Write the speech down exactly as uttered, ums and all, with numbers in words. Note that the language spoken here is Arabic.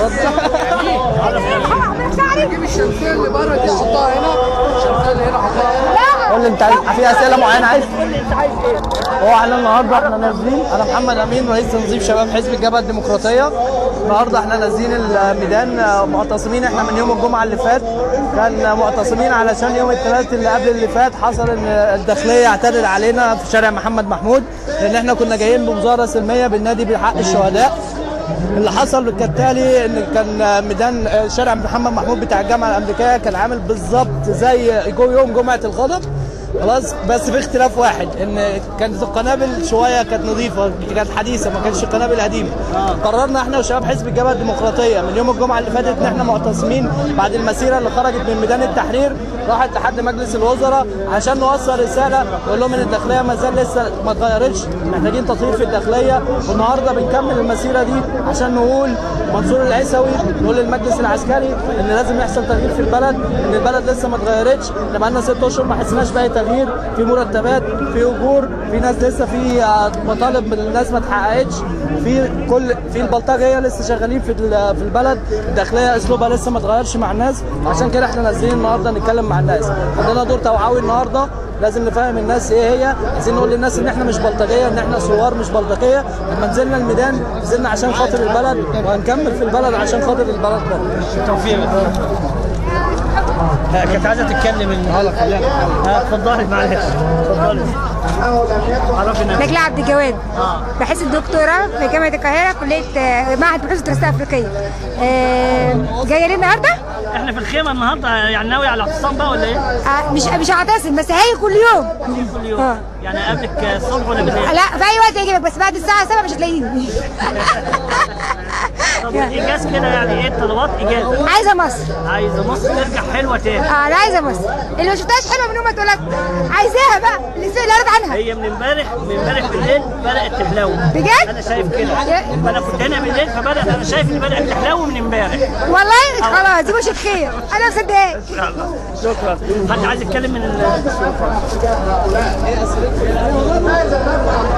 جيب الشمسيه اللي بره دي حطها هنا، الشمسيه اللي هنا حطها هنا. قول لي انت في اسئله معينه عايز؟ قول لي انت عايز ايه؟ هو احنا النهارده احنا نازلين، انا محمد امين رئيس تنظيم شباب حزب الجبهه الديمقراطيه. النهارده احنا نازلين الميدان معتصمين. احنا من يوم الجمعه اللي فات كان معتصمين علشان يوم الثلاث اللي قبل اللي فات حصل ان الداخليه اعتدت علينا في شارع محمد محمود، لان احنا كنا جايين بمظاهره سلميه بالنادي بحق الشهداء. اللي حصل كالتالي ان كان ميدان شارع محمد محمود بتاع الجامعه الامريكيه كان عامل بالظبط زي يوم جمعه الغضب، خلاص، بس في اختلاف واحد، ان كانت القنابل شويه كانت نظيفه، كانت حديثه، ما كانتش قنابل قديمه. قررنا احنا وشباب حزب الجبهه الديمقراطيه من يوم الجمعه اللي فاتت ان احنا معتصمين بعد المسيره اللي خرجت من ميدان التحرير راحت لحد مجلس الوزراء عشان نوصل رساله نقول لهم ان الداخليه ما زال لسه ما اتغيرتش، محتاجين تطوير في الداخليه. والنهارده بنكمل المسيره دي عشان نقول منصور العيسوي، نقول للمجلس العسكري ان لازم يحصل تغيير في البلد، ان البلد لسه ما اتغيرتش، احنا بقالنا ست اشهر ما حسيناش باي تغيير، في مرتبات، في اجور، في ناس لسه في مطالب من الناس ما اتحققتش، في كل في البلطجيه لسه شغالين في في البلد، الداخليه اسلوبها لسه ما اتغيرش مع الناس. عشان كده احنا نازلين النهارده نتكلم مع الناس، عندنا دور توعوي النهارده، لازم نفهم الناس ايه هي، عايزين نقول للناس ان احنا مش بلطجيه، ان احنا ثوار مش بلطجيه. لما نزلنا الميدان نزلنا عشان خاطر البلد وهنكمل في البلد عشان خاطر البلد برضه. بالتوفيق. كانت عايزه تتكلم النهارده. اتفضلي معلش. اتفضلي. عرفنا. نجلاء عبد الجواد. اه بحث الدكتوراه في جامعه القاهره، كليه معهد بحوث الدراسات الافريقيه. آه جايه ليه النهارده؟ احنا في الخيمه النهارده، يعني ناوي على الاعتصام بقى ولا ايه؟ آه مش مش هعتصم، بس هاجي كل يوم. كل يوم. آه. يعني قبلك الصبح ولا بالليل؟ لا في اي وقت هيجيبك، بس بعد الساعه سبعة مش هتلاقيني. طب ايجاز كده، يعني ايه الطلبات؟ ايجاز. عايزه مصر. عايزه مصر ترجع حلوه تاني. اه انا عايزه مصر اللي ما شفتهاش حلوه من يوم ما اتولدت، عايزاها بقى اللي اللي قريت عنها. هي من امبارح من امبارح بالليل بدات تحلو. بجد؟ انا شايف كده. انا كنت هنا بالليل فبدات، انا شايف ان بدات تحلو من امبارح. والله خلاص دي مش خير، انا مصدقاك. ان شاء الله. شكرا. حد عايز يتكلم من ال